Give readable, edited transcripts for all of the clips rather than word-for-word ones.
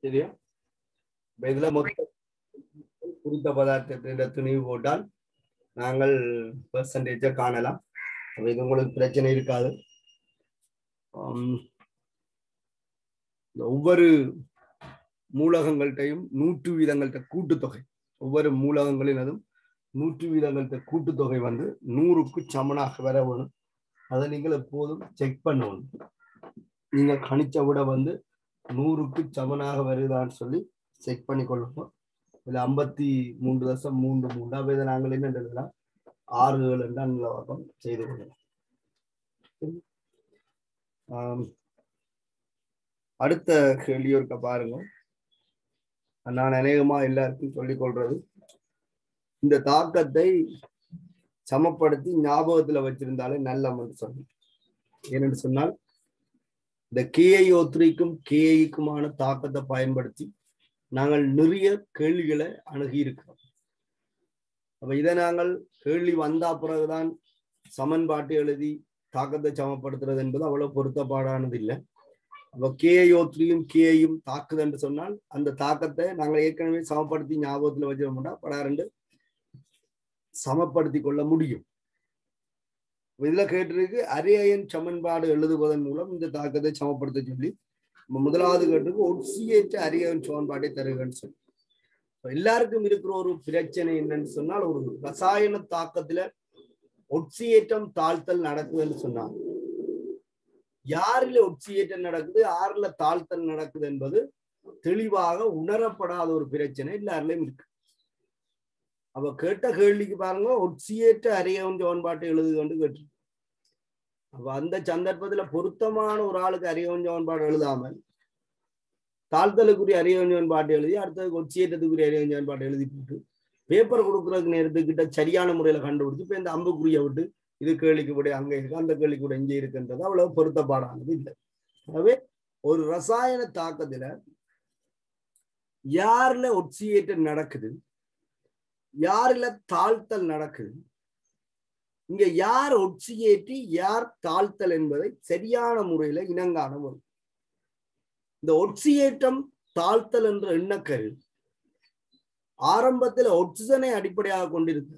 சரியா? இதுல மொத்த குறித்த பதார்த்தத்தை துணிவு போட்டால் நாங்கள் பெர்சன்டேஜை காணலாம். இது உங்களுக்கு பிரச்சனை இருக்காது. ஒவ்வொரு மூலகங்கள்டையும் 100 வீதங்கள்ட்ட கூட்டுத்தொகை, ஒவ்வொரு மூலகங்களினதும் 100 வீதங்கள்ட்ட கூட்டுத்தொகை வந்து 100க்கு சமனாக வர வேணும். அதை நீங்கள் எப்போதும் செக் பண்ணணும். நீங்க கணிச்ச விட வந்து 100க்கு சமனாக வருதான்னு சொல்லி செக் பண்ணி கொள்ளணும். இதுல 53.33 இதை நாங்கள் என்ன எழுதலாம், 6 நிலவரம் செய்து கொள்ளலாம். அடுத்த கேள்வி இருக்க பாருங்க. நான் அநேகமா எல்லாருக்கும் சொல்லிக் கொள்றது, இந்த தாக்கத்தை சமப்படுத்தி ஞாபகத்துல வச்சிருந்தாலே நல்ல சொல்லணும். ஏனென்று சொன்னால் இந்த KiO3க்கும் Kiக்குமான தாக்கத்தை பயன்படுத்தி நாங்கள் நிறைய கேள்விகளை அணுகி இருக்கிறோம். அப்ப இதை நாங்கள் கேள்வி வந்தா பிறகுதான் சமன்பாட்டை எழுதி தாக்கத்தை சமப்படுத்துறது என்பது அவ்வளவு பொருத்தப்பாடானது இல்லை. அப்ப KiO3யும் Kiயும் தாக்குது என்று சொன்னால் அந்த தாக்கத்தை நாங்கள் ஏற்கனவே சமப்படுத்தி ஞாபகத்துல வச்சிருந்தோம்னா படாரெண்டு சமப்படுத்தி கொள்ள முடியும். இதுல கேட்டிருக்கு அரை அயன் சமன்பாடு எழுதுவதன் மூலம் இந்த தாக்கத்தை சமப்படுத்த சொல்லி, முதலாவது கேட்டிருக்கு ஒட்சியேற்ற அரை அயன் சமன்பாட்டை தருகன்னு சொல்லி. எல்லாருக்கும் இருக்கிற ஒரு பிரச்சனை என்னன்னு சொன்னால், ஒரு ரசாயன தாக்கத்துல ஒட்சியேற்றம் தாழ்த்தல் நடக்குதுன்னு சொன்னாங்க. யாரில் ஒட்சியேற்றம் நடக்குது, யாரில் தாழ்த்தல் நடக்குது என்பது தெளிவாக உணரப்படாத ஒரு பிரச்சனை எல்லாரிலையும் இருக்கு. அப்ப கேட்ட கேள்விக்கு பாருங்க, ஒட்சியேற்ற அரை அயன் சமன்பாட்டை எழுதுகன்னு கேட்டு. அப்ப அந்த சந்தர்ப்பத்துல பொருத்தமான ஒரு ஆளுக்கு அரை அயன் சமன்பாடு எழுதாமல் தாழ்த்தலுக்குரிய அரை அயன் சமன்பாட்டை எழுதி அடுத்தது ஒட்சியேற்றத்துக்குரிய அரை அயன் சமன்பாட்டை எழுதி போட்டு பேப்பர் கொடுக்குறதுக்கு நேரத்துக்கிட்ட சரியான முறையில கண்டுபிடிச்சு இப்ப இந்த அம்புக்குரிய விட்டு இது கேள்விக்கு விட அங்க இருக்கு, அந்த கேள்விக்கு விட இங்கே இருக்குன்றது அவ்வளவு பொருத்தப்பாடானது இல்லை. ஆகவே ஒரு ரசாயன தாக்கத்துல யாருல ஒட்சியேற்றம் நடக்குது, யாருல தாழ்த்தல் நடக்குது, இங்க யார் ஒட்சியேற்றி யார் தாழ்த்தல் என்பதை சரியான முறையில இனங்காண வரும். இந்த ஒட்சியேற்றம் தாழ்த்தல் என்ற எண்ணக்கரு ஆரம்பத்தில் ஒட்சிஜனை அடிப்படையாக கொண்டிருந்தது,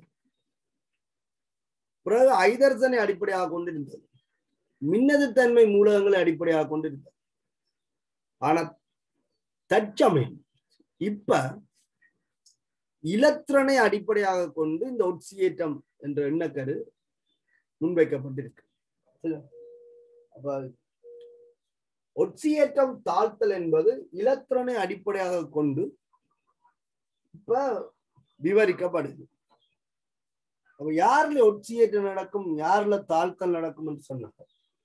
பிறகு ஐதரசனை அடிப்படையாக கொண்டிருந்தது, மின்னதுத்தன்மை மூலகங்களை அடிப்படையாக கொண்டிருந்தது. ஆனா தற்சமயம் இப்ப இலத்திரனை அடிப்படையாக கொண்டு இந்த ஒட்சியேற்றம் என்ற எண்ணக்கரு முன்வைக்கப்பட்டிருக்கு. அப்ப ஒட்சியேற்றம் தாழ்த்தல் என்பது இலத்திரனை அடிப்படையாக கொண்டு இப்ப விவரிக்கப்படுது. அப்ப யாருல ஒட்சியேற்றம் நடக்கும், யாருல தாழ்த்தல் நடக்கும் என்று சொன்னாங்க.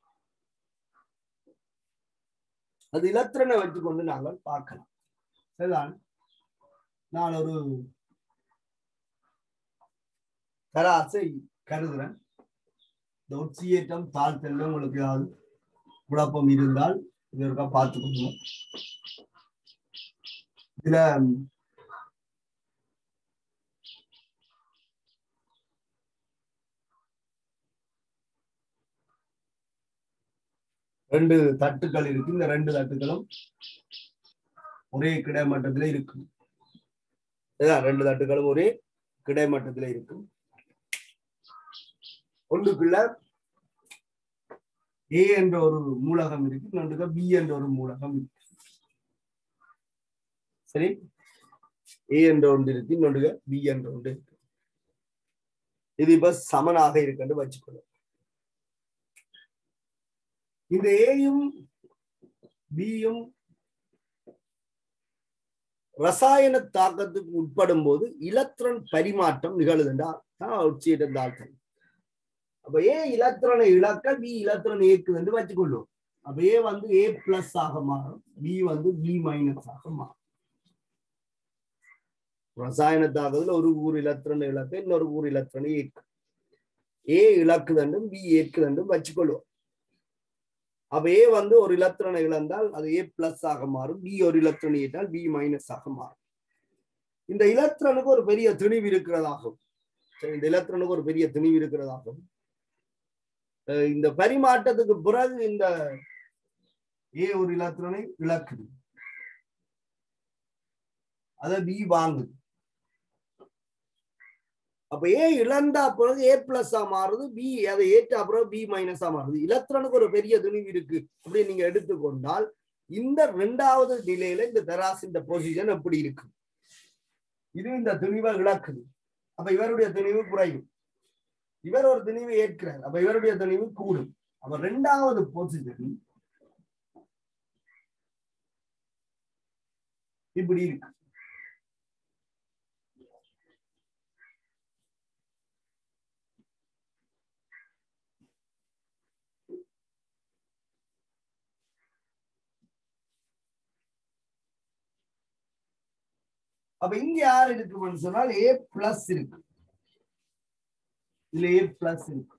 அது இலத்திரனை வச்சுக்கொண்டு நாங்கள் பார்க்கலாம். சரிதான். நான் ஒரு தராசை கருதுறேன். இந்த ஒட்சியேற்றம் தாழ்த்தல் உங்களுக்கு ஏதாவது குழப்பம் இருந்தால் இதற்கா பார்த்துக்கணும். இதுல ரெண்டு தட்டுக்கள் இருக்கு. இந்த ரெண்டு தட்டுகளும் ஒரே கிடைமட்டத்துல இருக்கும். ரெண்டு தட்டுகளும் ஒரே கிடைமட்டத்துல இருக்கும். ஒன்றுக்குள்ள A என்ற ஒரு மூலகம் இருக்கு, இன்னொன்றுக்கு B என்ற ஒரு மூலகம் இருக்கு. சரி, A என்ற ஒன்று இருக்கு, இன்னொன்றுக்கு B என்ற ஒன்று இருக்கு. இது இப்ப சமனாக இருக்குன்னு வச்சுக்கணும். இந்த ஏயும் பியும் ரசாயன தாக்கத்துக்கு உட்படும் போது இலத்திரன் பரிமாற்றம் நிகழுதுண்டா ஒட்சியேற்றம் தாழ்த்தல். அப்ப ஏ இலத்திரனை இழக்க பி இலத்திரன் ஏக்குது என்று வச்சுக்கொள்ளும். அப்ப ஏ வந்து A பிளஸ் ஆக மாறும், பி வந்து B மைனஸ் ஆக மாறும். ரசாயன தாக்கத்துல ஒரு ஊர் இலத்திரனை இழக்க இன்னொரு ஊர் இலத்திரனை ஏற்கு. ஏ இழக்குதண்டும் பி ஏற்குதண்டும் வச்சுக்கொள்வோம். அப்ப ஏ வந்து ஒரு இலத்திரனை இழந்தால் அது A பிளஸ் ஆக மாறும், பி ஒரு இலத்திரனை ஏற்றால் B மைனஸ் ஆக மாறும். இந்த இலத்திரனுக்கு ஒரு பெரிய திணிவு இருக்கிறதாகும். இந்த இலத்திரனுக்கு ஒரு பெரிய திணிவு இருக்கிறதாகும். இந்த பரிமாற்றத்துக்கு பிறகு இந்த ஏ ஒரு இலத்திரனை இழக்குது, அத பி வாங்குது. அப்ப ஏ இழந்தா பிறகு ஏ பிளஸ் மாறுது, பி அதை ஏற்றா பிறகு பி மைனஸா மாறுது. இலத்திரனுக்கு ஒரு பெரிய துணிவு இருக்கு அப்படி நீங்க எடுத்துக்கொண்டால் இந்த இரண்டாவது நிலையில இந்த தராசின் பொசிஷன் எப்படி இருக்கு? இது இந்த துணிவை இழக்குது. அப்ப இவருடைய துணிவு குறையும். இவர் ஒரு துணிவை ஏற்கிறார், அப்ப இவருடைய துணிவு கூடும். அப்ப இரண்டாவது பொசிஷன் இப்படி இருக்கு. அப்ப இங்க யார் இருக்குன்னு சொன்னால் ஏ பிளஸ் இருக்கு. இதுல ஏ பிளஸ் இருக்கு,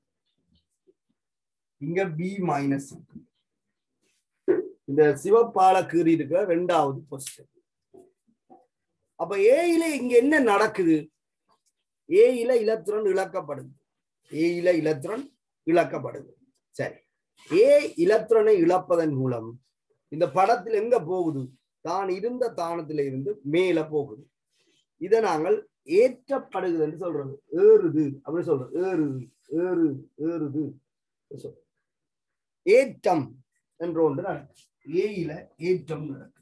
இங்க பி மைனஸ் இருக்கு. இந்த சிவப்பால கீறி இருக்கிற இரண்டாவது பொசிஷன். அப்ப ஏயில இங்க என்ன நடக்குது? ஏயில இலத்திரன் இழக்கப்படுது. ஏயில இலத்திரன் இழக்கப்படுது. சரி, ஏ இலத்திரனை இழப்பதன் மூலம் இந்த படத்தில் எங்க போகுது? தான் இருந்த தானத்தில இருந்து மேல போகுது. இதை நாங்கள் ஏற்றப்படுகிறது என்று சொல்றது. ஏறுது அப்படின்னு சொல்றது. ஏறுது ஏறு ஏறுது ஏற்றம் என்ற ஒன்று நடக்குது. ஏயில ஏற்றம் நடக்குது.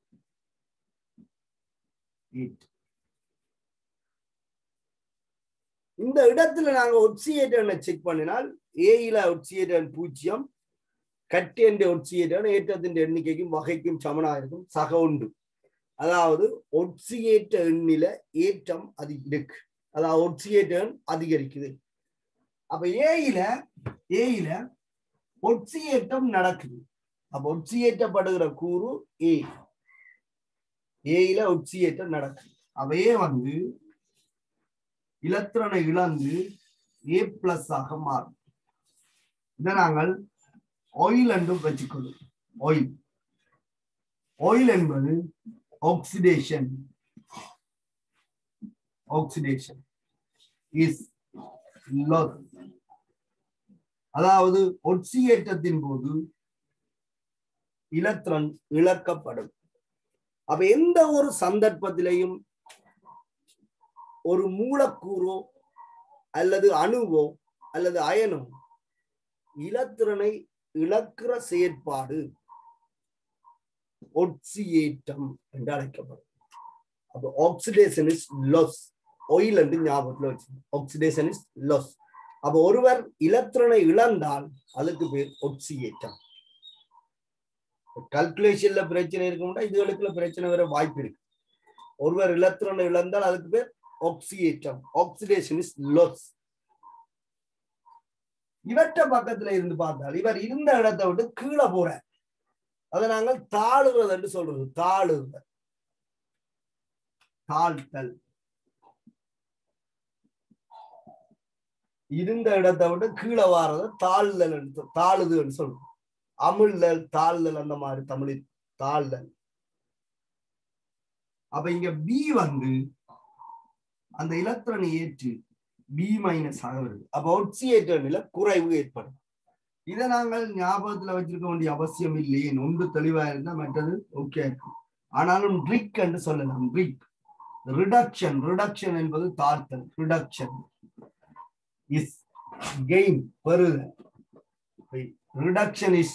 இந்த இடத்துல நாங்க ஒட்சியேட்டர் செக் பண்ணினால் ஏயில ஒட்சியேட்டர் 0, கட்டியண்ட ஒட்சியேட்டர் ஏற்றத்தின் எண்ணிக்கைக்கும் வகைக்கும் சமனா இருக்கும். சக உண்டு. அதாவது ஒட்சியேற்ற எண்ணில ஏற்றம் அது இருக்கு. அதாவது ஒட்சியேட்டர் அதிகரிக்குது. அப்ப ஏயில ஒட்சியேற்றம் நடக்குது. அப்ப ஒட்சியேற்றப்படுகிற கூறு ஏயில ஒட்சியேற்றம் நடக்குது. அப்ப ஏ இலத்திரனை இழந்து ஏ பிளஸ் ஆக மாறும். இதை நாங்கள் ஆயில் என்றும் வச்சுக்கொள்ளும். ஆயில் என்பது ஆக்சிடேஷன் இஸ் லாஸ். அதாவது ஒட்சியேற்றத்தின் போது இலத்திரன் இழக்கப்படும். அப்ப எந்த ஒரு சந்தர்ப்பத்திலையும் ஒரு மூலக்கூறோ அல்லது அணுவோ அல்லது அயனோ இலத்திரனை இழக்கிற செயற்பாடு ஒட்சியேற்றம் என்று அழைக்கப்படும். அப்ப ஆக்சிடேஷன் இஸ் லாஸ். ஆயில் என்று ஞாபகத்தில் வச்சு, ஆக்சிடேஷன் இஸ் லாஸ். அப்ப ஒருவர் இலத்திரனை இழந்தால் அதுக்கு பேர் ஒட்சியேற்றம். கல்குலேஷன்ல பிரச்சனை இருக்கும்னா இதுகளுக்குள்ள பிரச்சனை வர வாய்ப்பு இருக்கு. ஒருவர் இலத்திரனை இழந்தால் அதுக்கு பேர் ஆக்சியேற்றம். Oxidation is loss. இவற்ற பக்கத்துல இருந்து பார்த்தால் இவர் இருந்த இடத்தை விட்டு கீழே போற, அதை நாங்கள் தாழுறது என்று சொல்றது. தாழ்த்தல். இருந்த இடத்தை விட்டு கீழே வாரத தாழுதுன்னு சொல்றோம். அமிழ்தல், தாழ்தல், அந்த மாதிரி தமிழில் தாழ்தல். அப்ப இங்க பி அந்த இலத்திரனை ஏற்று பி மைனஸ் ஆக வருது. அப்ப ஒட்சியேற்றர்ல குறைவு ஏற்படும். இதை நாங்கள் ஞாபகத்துல வச்சிருக்க வேண்டிய அவசியம் இல்லையே. ஒன்று தெளிவா இருந்தா மற்றது ஓகே இருக்கும். ஆனாலும் ட்ரிக் என்று சொல்லலாம். ரிடக்ஷன் என்பது தாழ்த்தல். ரிடக்ஷன் இஸ் கெயின், பெறுதல். Reduction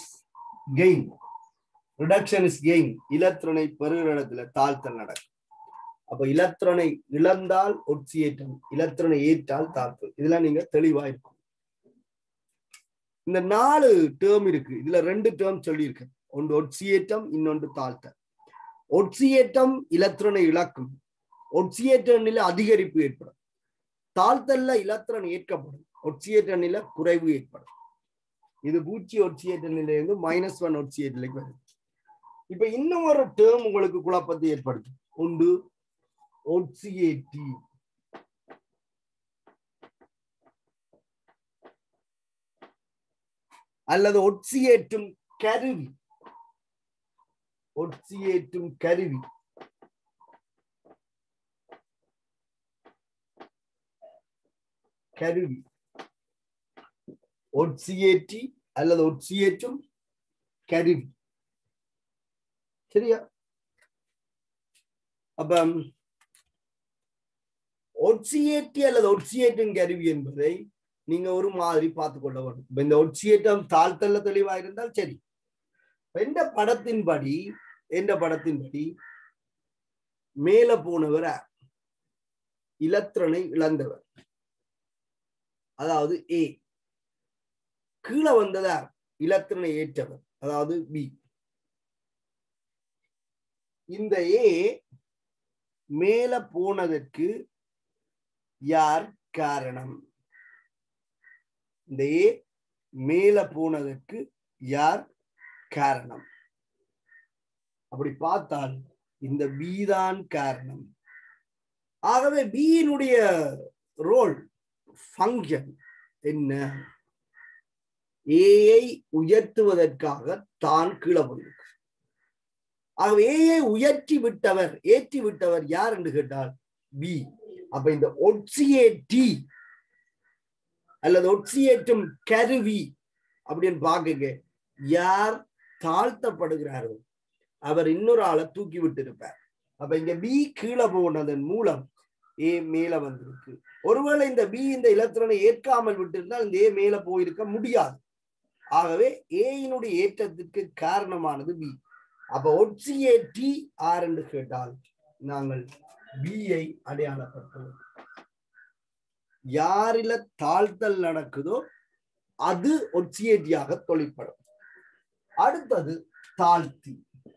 is gain. இலத்திரனை பெறுகிற இடத்துல தாழ்த்தல் நடக்கும். அப்ப இலத்திரனை இழந்தால் ஒட்சியேற்றம், இலத்திரனை ஏற்றால் தாழ்த்தல். இதெல்லாம் நீங்க தெளிவா இருக்கும். இந்த 4 டேர்ம் இருக்கு. இதுல 2 டேர்ம் சொல்லியிருக்கு. ஒன்று ஒட்சியேற்றம், இன்னொன்று தாழ்த்தல். ஒட்சியேற்றம் இலத்திரனை இழக்கும். ஒட்சியேற்றனில அதிகரிப்பு ஏற்படும். தாழ்த்தல்ல இலத்திரன் ஏற்கப்படும். ஒட்சியேற்றனில குறைவு ஏற்படும். இது பூச்சி ஒட்சியேற்ற நிலையிலிருந்து -1 ஒட்சியேற்ற நிலைக்கு வருது. இப்ப இன்னும் ஒரு டேர்ம் உங்களுக்கு குழப்பத்தை ஏற்படுத்தும். உண்டு ஒட்சியேட்டி. அல்லது ஒட்சியேற்றும் கருவி. ஒட்சியேற்றி அல்லது ஒட்சியேற்றும் கருவி. சரியா? அப்ப ஒட்சியேட்டி அல்லது ஒட்சியேட்டும் கருவி என்பதை நீங்க ஒரு மாதிரி பார்த்துக் கொள்ள வேண்டும். இந்த ஒட்சியேட்டம் தாழ்த்தல்ல தெளிவா இருந்தால் சரி. எந்த படத்தின்படி மேல போனவர் இலத்திரனை இழந்தவர், அதாவது ஏ. கீழே வந்ததார் இலத்திரனை ஏற்றவர், அதாவது பி. இந்த ஏ மேல போனதற்கு யார் காரணம்? இந்த ஏ மேல போனதற்கு யார் காரணம்? அப்படி பார்த்தால் இந்த பி தான் காரணம். ஆகவே பியினுடைய ரோல் ஃபங்க்ஷன் என்ன? ஏயை உயர்த்துவதற்காக தான் கீழே போயிருக்கு. ஆகவே ஏயை ஏற்றி விட்டவர் யார் என்று கேட்டால் பி. அப்ப இந்த ஒட்சியேட்டி அல்லது ஒட்சியேற்றும் கருவி அப்படின்னு பார்க்க யார் தாழ்த்தப்படுகிறார்கள், அவர் இன்னொரு ஆளை தூக்கி விட்டு இருப்பார். அப்ப இங்க பி கீழே போனதன் மூலம் ஏ மேல வந்திருக்கு. ஒருவேளை இந்த பி இந்த இலத்திரனை ஏற்காமல் விட்டிருந்தால் இந்த ஏ மேல போயிருக்க முடியாது. ஆகவே ஏயினுடைய ஏற்றத்திற்கு காரணமானது பி. அப்ப ஒட்சியேட்டி ஆர் என்று கேட்டால் நாங்கள் பியை அடையாளப்படுத்துவோம். யாரில தாழ்த்தல் நடக்குதோ அது ஒட்சியேட்டியாக தொழிற்படும். அடுத்தது தாழ்த்தி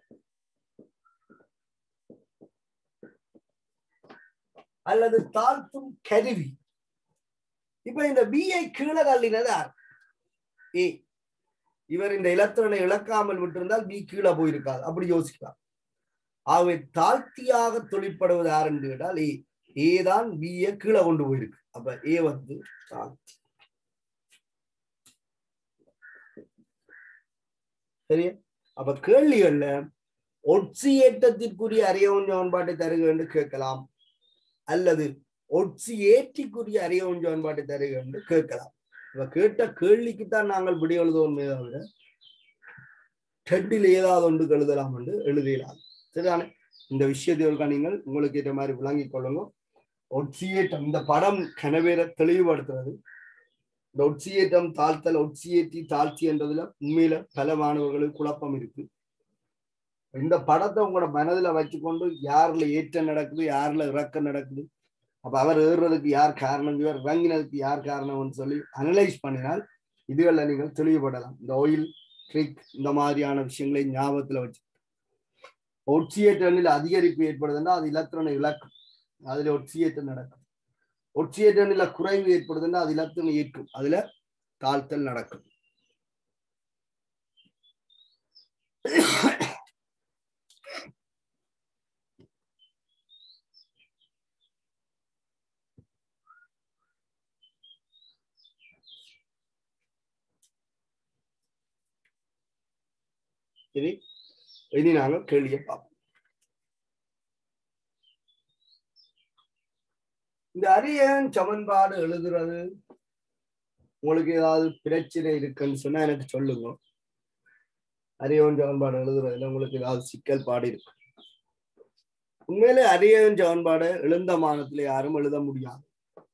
அல்லது தாழ்த்தும் கருவி. இப்ப இந்த பியை கீழே தள்ளினதார் ஏ. இவர் இந்த இலத்திரனை இழக்காமல் விட்டிருந்தால் பி கீழே போயிருக்காது, அப்படி யோசிக்கலாம். ஆகவே தாழ்த்தியாக தொழிற்படுவது யார் என்று கேட்டால் ஏ. ஏ தான் பியை கீழே கொண்டு போயிருக்கு. அப்ப ஏ வந்து தாழ்த்தி. சரியா? அப்ப கேள்விகள்ல ஒட்சியேற்றத்திற்குரிய அறியவும் சமன்பாட்டை தருக என்று கேட்கலாம், அல்லது ஒட்சியேற்றிக்குரிய அறியவும் சமன்பாட்டை தருக என்று கேட்கலாம். இப்ப கேட்ட கேள்விக்குத்தான் நாங்கள் விடை எழுதுவோமே தவிர டெட்டில் ஏதாவது ஒன்று எழுதலாம் என்று எழுதலாம். சரிதானே? இந்த விஷயத்தை நீங்கள் உங்களுக்கு ஏற்ற மாதிரி விளங்கிக் கொள்ளுங்க. ஒட்சியேற்றம் இந்த படம் கனவேரை தெளிவுபடுத்துறது. இந்த ஒட்சியேற்றம் தாழ்த்தல், ஒட்சியேற்றி தாழ்ச்சி என்றதுல உண்மையில பல மாணவர்களுக்கு குழப்பம் இருக்கு. இந்த படத்தை உங்களோட மனதுல வச்சுக்கொண்டு யாருல ஏற்றம் நடக்குது, யாருல இறக்கம் நடக்குது, அப்ப அவர் ஏறுறதுக்கு யார் காரணம், இவர் இறங்கினதுக்கு யார் காரணம்னு சொல்லி அனலைஸ் பண்ணினால் இதுகளில் நீங்கள் தெளிவுபடலாம். இந்த ஆயில் ட்ரிக் இந்த மாதிரியான விஷயங்களை ஞாபகத்துல வச்சு ஒட்சியேற்றனில் அதிகரிப்பு ஏற்படுதுன்னா அது இலத்திரனை இழக்கும், அதுல ஒட்சியேற்றம் நடக்கும். ஒட்சியேற்றனில் குறைவு ஏற்படுதுன்னா அது இலத்திரனை ஏற்கும், அதுல தாழ்த்தல் நடக்கும். சரி, இனி நாங்கள் கேள்வியை பார்ப்போம். இந்த அறியன் சமன்பாடு எழுதுறது உங்களுக்கு ஏதாவது பிரச்சனை இருக்குன்னு சொன்னா எனக்கு சொல்லுங்க. அறியவன் சமன்பாடு எழுதுறதுல உங்களுக்கு ஏதாவது சிக்கல் பாடு இருக்கு. உண்மையிலே அறியவன் சமன்பாடு எழுந்த மானத்துல யாரும் எழுத முடியாது.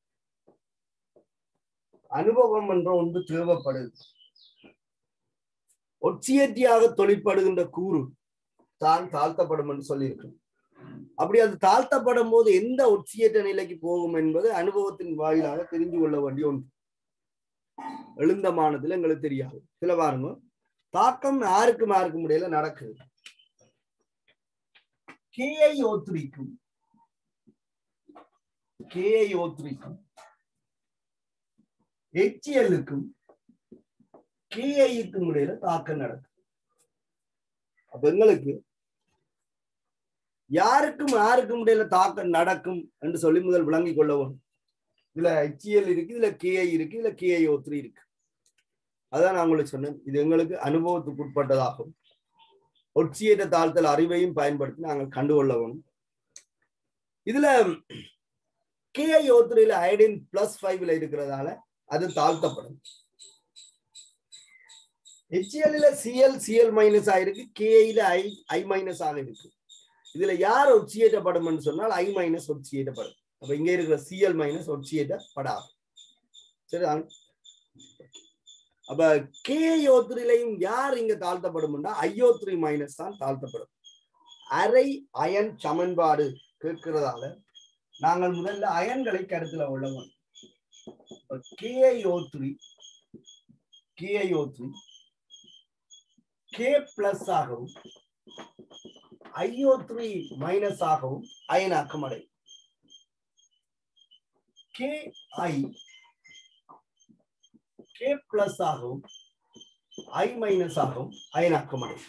அனுபவம் என்ற ஒன்று தேவைப்படுது. ஒட்சியேற்றியாக தொழிற்படுகின்ற கூறு தான் தாழ்த்தப்படும் என்று சொல்லியிருக்கு. அப்படி அது தாழ்த்தப்படும் போது எந்த ஒட்சியேற்ற நிலைக்கு போகும் என்பது அனுபவத்தின் வாயிலாக தெரிந்து கொள்ள வேண்டிய ஒன்று. எழுந்தமானதுல எங்களுக்கு தெரியாது. சில பாருங்க, தாக்கம் யாருக்கும் இடையில நடக்குது. KiO3க்கும் HCl-க்கும் Kiக்கும் இடையில தாக்கம் நடக்கும். அப்ப எங்களுக்கு யாருக்கும் இடையில தாக்கம் நடக்கும் என்று சொல்லி முதல் விளங்கிக் கொள்ளவும். இதுல HCl இருக்கு, இதுல Ki இருக்கு, இதுல KiO3 இருக்கு. அதான் நான் உங்களுக்கு சொன்னேன், இது எங்களுக்கு அனுபவத்துக்கு உட்பட்டதாகும். ஒட்சியேற்ற தாழ்த்தல் அறிவையும் பயன்படுத்தி நாங்கள் கண்டுகொள்ளவும். இதுல KiO3 அயோடின் +5 இருக்கிறதால அது தாழ்த்தப்படும். HCl Cl- ஆயிருக்கு, Ki I- ஆக இருக்கு. இதுல யார் ஒட்சியேற்றப்படும் சொன்னால் I- ஒட்சியேற்றப்படும். அப்ப இங்க இருக்கிற Cl மைனஸ் ஒட்சியேற்றப்படாது. சரிதான். அப்ப KO3லையும் யார் இங்க தாழ்த்தப்படும்னா IO3 மைனஸ் தான் தாழ்த்தப்படும். அரை அயன் சமன்பாடு கேட்கிறதால நாங்கள் முதல்ல அயன்களை கருத்துல உள்ளோம். KiO3 K பிளஸ் ஆகவும் IO3 மைனஸ் ஆகவும் அயனாக்கம் அடையும். Ki K பிளஸ் ஆகவும் I மைனஸ் ஆகவும் அயனாக்கம் அடையும்.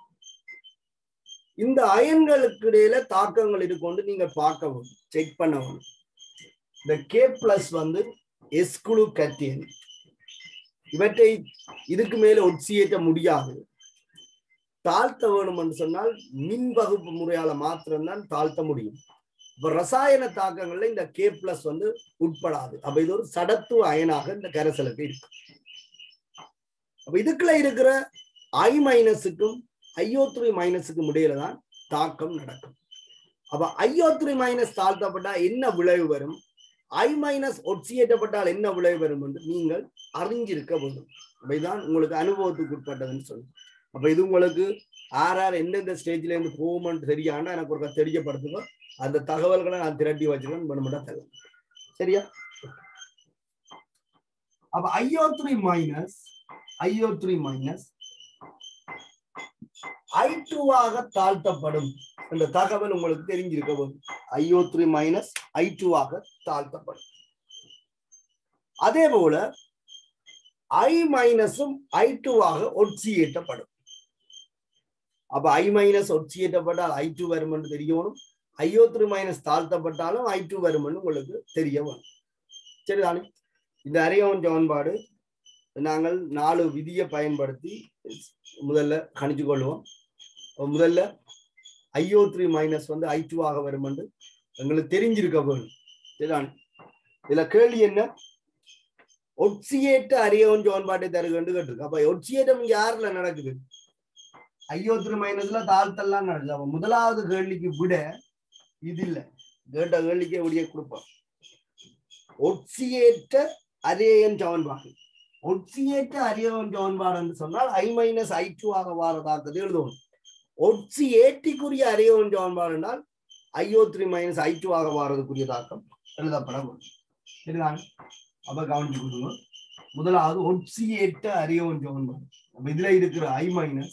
இந்த அயன்களுக்கு இடையில தாக்கங்கள் இருக்கொண்டு நீங்க பார்க்கவும் செக் பண்ணவும். இந்த K பிளஸ் வந்து S குழு கட்டியன், இவற்றை இதுக்கு மேல ஒட்சியேற்ற முடியாது. தாழ்த்த வேணும் என்று சொன்னால் மின் வகுப்பு முறையால மாத்திரம்தான் தாழ்த்த முடியும். இப்ப ரசாயன தாக்கங்கள்ல இந்த K பிளஸ் வந்து உட்படாது. அப்ப இது ஒரு சடத்துவ அயனாக இந்த கரைசலுக்கு இருக்கு. அப்ப இதுக்குள்ள இருக்கிற I மைனஸுக்கும் IO3 மைனஸுக்கும் இடையில தான் தாக்கம் நடக்கும். அப்ப IO3 மைனஸ் தாழ்த்தப்பட்டா என்ன விளைவு வரும், I மைனஸ் ஒட்சியேற்றப்பட்டால் என்ன விளைவு வரும் என்று நீங்கள் அறிஞ்சிருக்க வேண்டும். அப்பதான் உங்களுக்கு அனுபவத்துக்கு உட்பட்டதுன்னு சொல்லுங்க. அப்ப இது உங்களுக்கு யார் எந்தெந்த ஸ்டேஜ்ல இருந்து போகும்னு தெரியாண்டா எனக்கு ஒரு தெரியப்படுத்துங்க. அந்த தகவல்களை நான் திரட்டி வச்சுக்கணும் பண்ண தெரியல. சரியா? அப்ப IO3 மைனஸ் I2 ஆக தாழ்த்தப்படும். இந்த தகவல் உங்களுக்கு தெரிஞ்சிருக்க வேண்டும். IO3 மைனஸ் I2 ஆக தாழ்த்தப்படும். அதே போல I மைனஸும் I2 ஆக ஒட்சியேற்றப்படும். அப்ப I மைனஸ் ஒட்சியேற்றப்பட்டால் I2 வரும் என்று தெரியணும். IO3 மைனஸ் தாழ்த்தப்பட்டாலும் I2 வரும் என்று உங்களுக்கு தெரிய வரும். சரிதானே? இந்த அரையோன் சமன்பாடு நாங்கள் 4 விதியை பயன்படுத்தி முதல்ல கணிச்சு கொள்வோம். முதல்ல IO3 மைனஸ் வந்து I2 ஆக வரும் என்று எங்களுக்கு தெரிஞ்சிருக்க வேண்டும். சரிதானே? இதுல கேள்வி என்ன, ஒட்சியேற்ற அரையோன் சமன்பாட்டை தருகன்னு கேட்டிருக்கு. அப்ப ஒட்சியேற்றம் யாருல நடக்குது, IO3 மைனஸ்ல தாழ்த்தெல்லாம் நடக்குது. அப்ப முதலாவது கேள்விக்கு விட இது இல்ல, கேட்ட கேள்விக்கே விடிய கொடுப்போம். ஒட்சியேற்ற அரையன் சமன்பாடு, ஒட்சியேற்ற அரையன் சமன்பாடு என்று சொன்னால் I மைனஸ் I2 ஆக வாரதாக்குது எழுதுவோம். ஒட்சியேற்றிக்குரிய அரையன் சமன்பாடு என்றால் IO3 மைனஸ் I2 ஆக வாரதுக்குரிய தாக்கம் எழுதப்பட வேண்டும். சரிதான்? அப்ப கவனிச்சு கொடுங்க. முதலாவது ஒட்சியேற்ற அரையன் சமன்பாடு. அப்ப இதுல இருக்கிற I மைனஸ்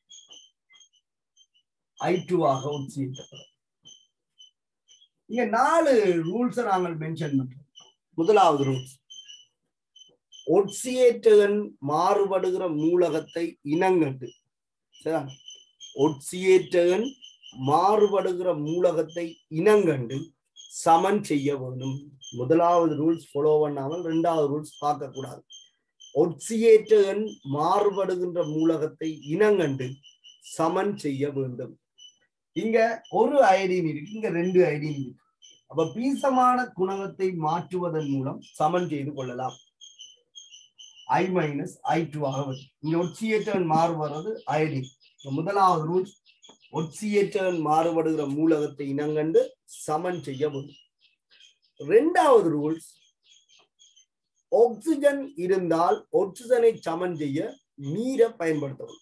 I2 ஆக ஒட்சியேற்றப்படும். இங்க 4 ரூல்ஸ் நாங்கள் மென்ஷன் பண்றோம். முதலாவது ரூல்ஸ், ஒட்சியேற்றகன் மாறுபடுகிற மூலகத்தை இனங்கண்டு. சரியா? ஒட்சியேற்றகன் மாறுபடுகிற மூலகத்தை இனங்கண்டு சமன் செய்ய வேண்டும். முதலாவது ரூல்ஸ் ஃபாலோ பண்ணாமல் இரண்டாவது ரூல்ஸ் பார்க்க கூடாது. ஒட்சியேற்றகன் மாறுபடுகின்ற மூலகத்தை இனங்கண்டு சமன் செய்ய வேண்டும். இங்க ஒரு ஐடின் இருக்கு, இங்க 2 ஐடின் இருக்கு. அப்ப பீசமான குணகத்தை மாற்றுவதன் மூலம் சமன் செய்து கொள்ளலாம். I மைனஸ் I2 ஆக வரும். இங்க ஒட்சியேற்றகன் மாறுபடுறது ஐடின். முதலாவது ரூல்ஸ், ஒட்சியேற்றகன் மாறுபடுகிற மூலகத்தை இனங்கண்டு சமன் செய்ய வேண்டும். இரண்டாவது ரூல்ஸ், ஆக்சிஜன் இருந்தால் ஆக்சிஜனை சமன் செய்ய நீரை பயன்படுத்தவும்.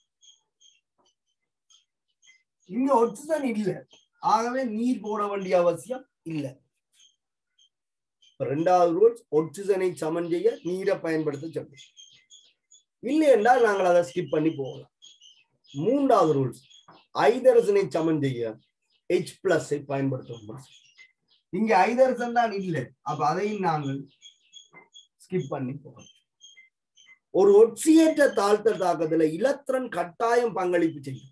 இங்க ஆக்சிஜன் இல்ல, ஆகவே நீர் போட வேண்டிய அவசியம் இல்லை. இரண்டாவது ரூல்ஸ், ஆக்சிஜனை சமன் செய்ய நீரை பயன்படுத்த சொல்றோம். இல்லை என்றால் நாங்கள் அதை ஸ்கிப் பண்ணி போகலாம். மூன்றாவது ரூல்ஸ், ஐதரசனை சமன் செய்ய H பிளஸ் பயன்படுத்துவோம். இங்க ஐதரசன் தான் இல்லை, அப்ப அதையும் நாங்கள் ஸ்கிப் பண்ணி போகலாம். ஒரு ஒட்சியேற்ற தாழ்த்த தாக்கத்துல இலத்திரன் கட்டாயம் பங்களிப்பு செய்யும்.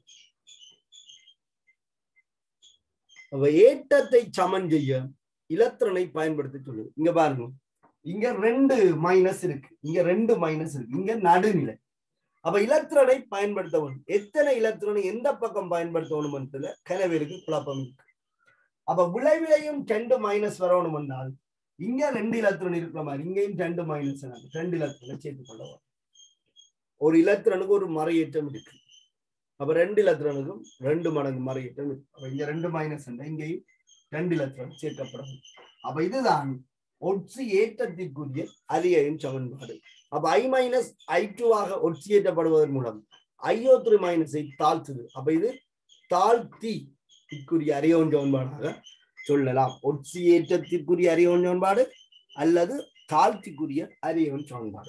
ஏற்றத்தை சமன் செய்ய இலத்திரனை பயன்படுத்தி சொல்லுது. இங்க பாருங்க, இங்க 2 மைனஸ் இருக்கு, இங்க 2 மைனஸ் இருக்கு, இங்க நடுநிலை. அப்ப இலத்திரனை பயன்படுத்த வேண்டும். எத்தனை இலத்திரனை எந்த பக்கம் பயன்படுத்தணும் கனவேருக்கு குழப்பம் இருக்கு. அப்ப விளைவிலையும் 2 மைனஸ் வரணும் என்றால் இங்க 2 இலத்திரன் இருக்கிற மாதிரி இங்கேயும் 2 மைனஸ் 2 இலத்திரனை சேர்த்துக் கொள்ள வேண்டும். ஒரு இலத்திரனுக்கு ஒரு மறையேற்றம் இருக்கு. அப்ப 2 இலத்திரனுக்கும் 2 மடங்கு மறையேற்றம் இருக்கு. அப்ப இங்க 2 மைனஸ் இங்கேயும் 2 இலத்திரன் சேர்க்கப்படும். அப்ப இதுதான் ஒட்சியேற்றத்திற்குரிய அரியையின் சமன்பாடு. அப்ப I-I2 ஆக ஒட்சியேற்றப்படுவதன் மூலம் IO3 மைனஸை தாழ்த்துது. அப்ப இது தாழ்த்திக்குரிய அரியவன் சமன்பாடாக சொல்லலாம். ஒட்சியேற்றத்திற்குரிய அரியவன் சமன்பாடு அல்லது தாழ்த்திக்குரிய அரியவன் சமன்பாடு.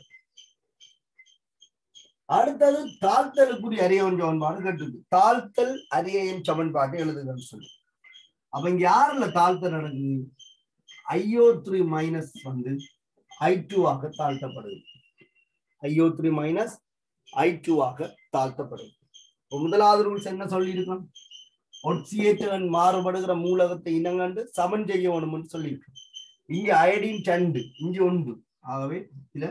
அடுத்தது தாழ்த்தலுக்குரிய அரியவன் சமன்பாடு கேட்டது. தாழ்த்தல் அரியையின் சமன்பாட்டை எழுதுகன்னு சொல்லி. அப்ப இங்க யாருல தாழ்த்தல் நடக்குது? IO3 மைனஸ் வந்து I2 ஆக தாழ்த்தப்படுது. IO3 மைனஸ் I2 ஆக தாழ்த்தப்படுது. முதலாவது ரூல்ஸ் என்ன சொல்லி இருக்கோம்? ஒட்சியேற்றன் மாறுபடுகிற மூலகத்தை இனங்கண்டு சமன் செய்ய வேணும்னு சொல்லியிருக்கோம். இங்க அயடின் 2 இங்க 1. ஆகவே இதுல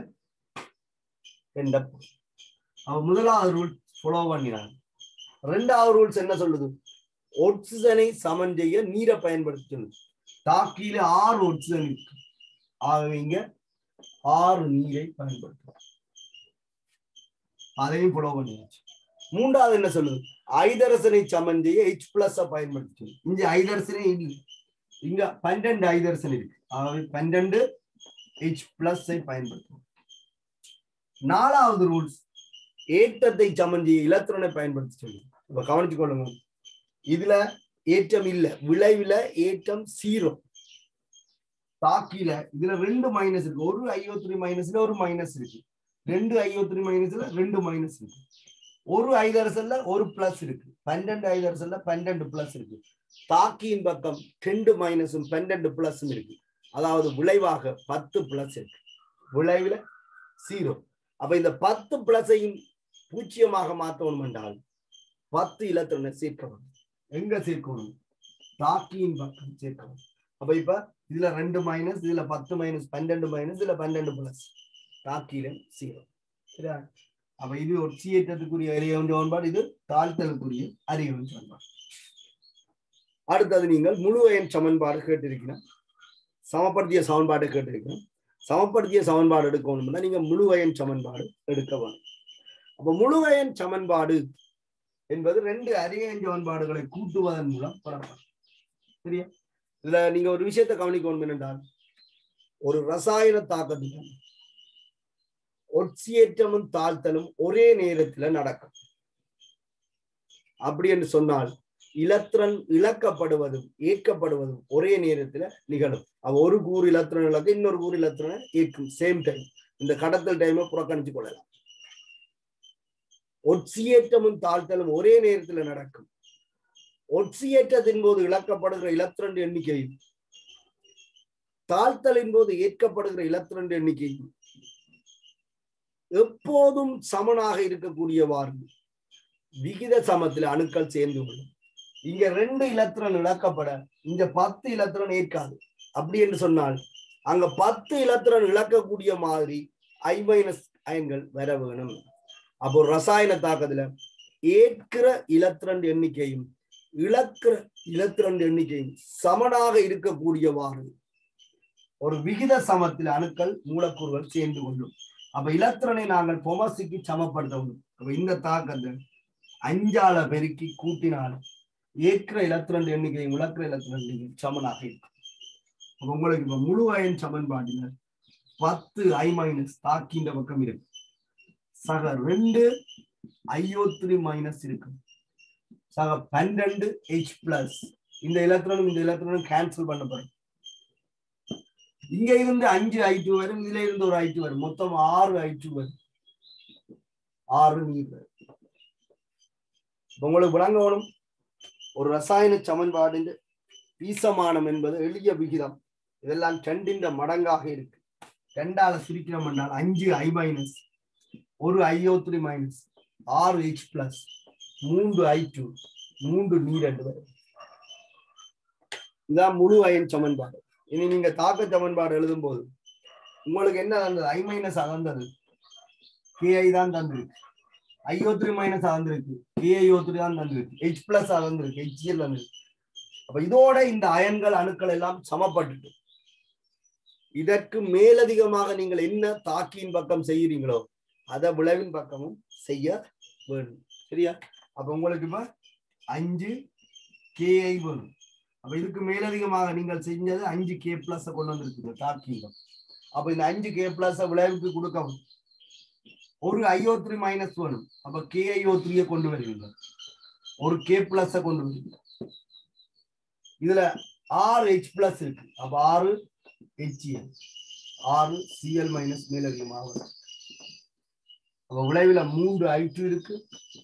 முதலாவது ரூல் ஃபாலோ பண்ணினாங்க. இரண்டாவது ரூல்ஸ் என்ன சொல்லுது? ஒட்சிஜனை சமன் செய்ய நீரை பயன்படுத்தி சொல்லுது. தாக்கியில 6 ஒட்சிஜன் இருக்கு. ஆகவே இங்க 6 நீரை பயன்படுத்தும். அதையும் ஃபாலோ பண்ணியாச்சு. மூன்றாவது என்ன சொல்லுது? ஐதரசனை சமன் செய்ய H+ பயன்படுத்தி. இங்க ஐதரசனே இல்லை. இங்க 12 ஐதரசன் இருக்கு. ஆகவே 12 H+ பயன்படுத்தும். நாலாவது ரூல்ஸ் ஏற்றத்தை சமன் செய்ய இலத்திரனை பயன்படுத்தி சொல்லி. இப்ப கவனிச்சு கொள்ளுங்க. இதுல ஏற்றம் இல்ல, விளைவுல ஏற்றம் 0. தாக்கில இதுல 2 மைனஸ் இருக்கு. ஒரு IO3 மைனஸ்ல ஒரு மைனஸ் இருக்கு. 2 IO3 மைனஸ்ல 2 மைனஸ் இருக்கு. ஒரு ஐதரசன்ல ஒரு பிளஸ் இருக்கு. 12 ஐதரசன்ல 12 பிளஸ் இருக்கு. தாக்கியின் பக்கம் 2 மைனஸும் 12 பிளஸும் இருக்கு. அதாவது விளைவாக 10 பிளஸ் இருக்கு. விளைவுல 0. அப்ப இந்த 10 பிளஸையும் 0 மாற்றணும் என்றால் 10 இலத்திரனை சேர்க்கணும். எங்க சேர்க்கணும்? தாக்கியின் பக்கம் சேர்க்கணும். அப்ப இப்ப இதுல 2 மைனஸ், இதுல 10 மைனஸ், 12 மைனஸ், இதுல 12 பிளஸ். தாக்கியில 0. சரியா? அப்ப இது ஒட்சியேற்றத்துக்குரிய அரியவன் சமன்பாடு, இது தாழ்த்தலுக்குரிய அரியவன் சமன்பாடு. அடுத்தது நீங்கள் முழு எண் சமன்பாடு கேட்டிருக்கீங்க. சமப்படுத்திய சமன்பாடு கேட்டிருக்கீங்க. சமப்படுத்திய சமன்பாடு எடுக்கணும்னா நீங்க முழு எண் சமன்பாடு எடுக்க வேணும். அப்ப முழு எண் சமன்பாடு என்பது 2 அரியவன் சமன்பாடுகளை கூட்டுவதன் மூலம் பெறப்படும். சரியா? இதுல நீங்க ஒரு விஷயத்தை கவனிக்கணும் என்றால், ஒரு ரசாயன தாக்கத்துக்கும் ஒட்சியேற்றமும் தாழ்த்தலும் ஒரே நேரத்தில் நடக்கும். அப்படி என்று சொன்னால் இலத்திரன் இழக்கப்படுவதும் ஏற்கப்படுவதும் ஒரே நேரத்தில் நிகழும். ஒரு கூறு இலத்திரன் இழக்க இன்னொரு கூறு இலத்திரனை ஏற்கும். Same time. இந்த கடத்தல் டைமை புறக்கணிச்சு கொள்ளலாம். ஒட்சியேற்றமும் தாழ்த்தலும் ஒரே நேரத்தில் நடக்கும். ஒட்சியேற்றத்தின் போது இழக்கப்படுகிற இலத்திரன் எண்ணிக்கையும் தாழ்த்தலின் போது ஏற்கப்படுகிற இலத்திரன் எண்ணிக்கையும் எப்போதும் சமனாக இருக்கக்கூடியவாறு விகித சமத்தில் அணுக்கள் சேர்ந்து கொள்ளும். இங்க 2 இலத்திரன் இழக்கப்பட இங்க 10 இலத்திரன் ஏற்காது. அப்படி என்று சொன்னால் அங்க 10 இலத்திரன் இழக்கக்கூடிய மாதிரி I- அயன்கள் வர வேணும். அப்போ ரசாயன தாக்கத்துல ஏற்கிற இலத்திரன் எண்ணிக்கையும் இழக்கிற இலத்திரன் எண்ணிக்கையும் சமனாக இருக்கக்கூடியவாறு ஒரு விகித சமத்தில் அணுக்கள் மூலக்கூறுகள் சேர்ந்து கொள்ளும். அப்ப இலத்திரனை நாங்கள் பொமசிக்கு சமப்படுத்த வேண்டும். அப்ப இந்த தாக்கத்தை 5ஆல பெருக்கி கூட்டினால் ஏற்கிற இலத்திரன் எண்ணிக்கையும் இழக்கிற இலத்திரன் எண்ணிக்கையும் சமனாக இருக்கும். உங்களுக்கு இப்ப முழு அயன் சமன்பாட்டில் 10 I- தாக்கின்ற பக்கம் இருக்கு. சக 2 IO3 மைனஸ் இருக்கும். சக 12 H+. இந்த இலத்திரனும் இந்த இலத்திரனும் கேன்சல் பண்ணப்படும். இங்க இருந்து 5 I2 வரும். இதுல இருந்து ஒரு I2 வரும். மொத்தம் 6 I2 வரும். 6 நீர் வரும். உங்களுக்கு விளங்கணும். ஒரு ரசாயன சமன்பாடு வீசமானம் என்பது எளிய விகிதம். இதெல்லாம் 2 மடங்காக இருக்கு. 2ஆல சுருக்கிறோம் என்றால் 5 I-, ஒரு IO3 மைனஸ், 6 H+, 3 I2, 3 நீர் வரும். இதான் முழு அயன் சமன்பாடு. இனி நீங்க தாக்க சமன்பாடு எழுதும் போது உங்களுக்கு என்ன தந்தது? I- அகந்தது KI தான் தந்திருக்கு. IO3 minus அகந்திருக்கு. KIO3 தான் தந்திருக்கு. H+ அகந்திருக்கு. HCl தந்திருக்கு. அப்ப இதோட இந்த அயன்கள் அணுக்கள் எல்லாம் சமப்பட்டு இதற்கு மேலதிகமாக நீங்கள் என்ன தாக்கியின் பக்கம் செய்யறீங்களோ அதை விளைவின் பக்கமும் செய்ய வேண்டும். சரியா? அப்ப உங்களுக்கு இப்ப 5 KI வேணும். அப்ப இதுக்கு மேலதிகமாக நீங்கள் செஞ்சது 5k+ கொண்டு வந்திருக்கீங்க தாக்கீங்க. அப்ப இந்த 5k+ விளைவுக்கு கொடுக்கவும் ஒரு IO3 மைனஸ் வேணும். அப்ப KIO3 கொண்டு வருவீங்க, ஒரு K+ கொண்டு வருவீங்க. இதுல 6H+ இருக்கு. அப்ப 6HCl 6Cl மைனஸ் மேலதிகமாக வரும். அப்ப விளைவுல 3I2 இருக்கு,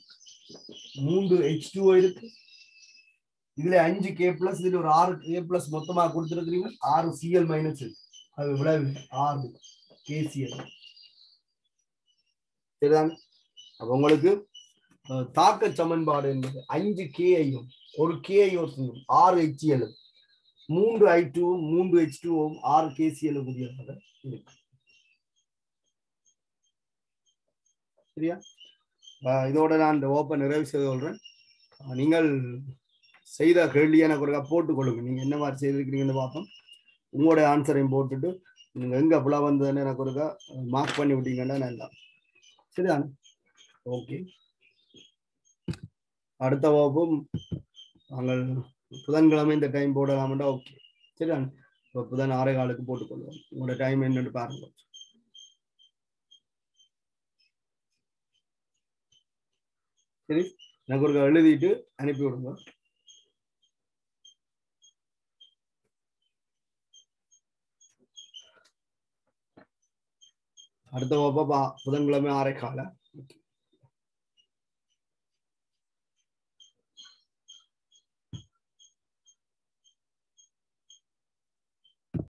3H2O இருக்கு. இதுல 5k+, இதுல ஒரு 6k+ மொத்தமா கொடுத்திருக்கிறீங்க. 6Cl மைனஸ் இருக்கு. அது விளைவு 6KCl. சரிதான். அப்ப உங்களுக்கு தாக்க சமன்பாடு என்பது 5KIயும் ஒரு KIO3யும் 6HCl 3I2 3H2O 6KCl கூடியதாக இருக்கு. சரியா? இதோட நான் இந்த ஓப்பன் நிறைவு செய்து கொள்றேன். நீங்கள் செய்த கேள்வியை எனக்கு ஒரு போட்டுக் கொள்ளுங்க. நீங்க என்ன மாதிரி செய்திருக்கிறீங்கன்னு பார்ப்போம். உங்களுடைய ஆன்சரையும் போட்டுட்டு நீங்க எங்க புலா வந்ததுன்னு எனக்கு ஒரு மார்க் பண்ணி விட்டீங்கன்னா நல்லா. சரிதானே? ஓகே. அடுத்த வகுப்பும் நாங்கள் புதன்கிழமை இந்த டைம் போடலாம்டா. ஓகே, சரிதானே? இப்போ புதன் 6:15 போட்டுக்கொள்வோம். உங்களோட டைம் என்னன்னு பாருங்க. சரி, எனக்கு ஒரு எழுதிட்டு அனுப்பி விடுங்க. அடுத்த வகுப்பா புதன்கிழமை 6:15.